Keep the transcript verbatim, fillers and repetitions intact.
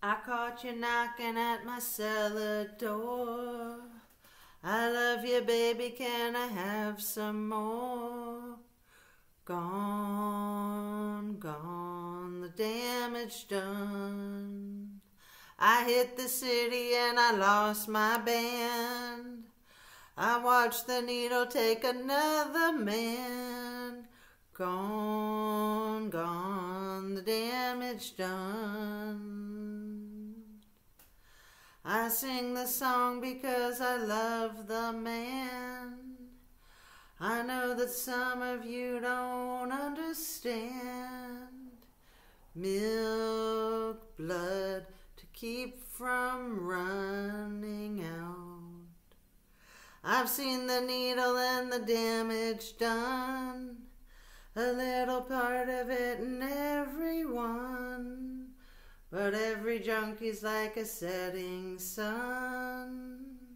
I caught you knocking at my cellar door. I love you, baby, can I have some more? Gone, gone, the damage done. I hit the city and I lost my band. I watched the needle take another man. Gone, gone, the damage done. I sing the song because I love the man. I know that some of you don't understand. Milk, blood, to keep from running out. I've seen the needle and the damage done. A little part of it in everyone. But every junkie's like a setting sun.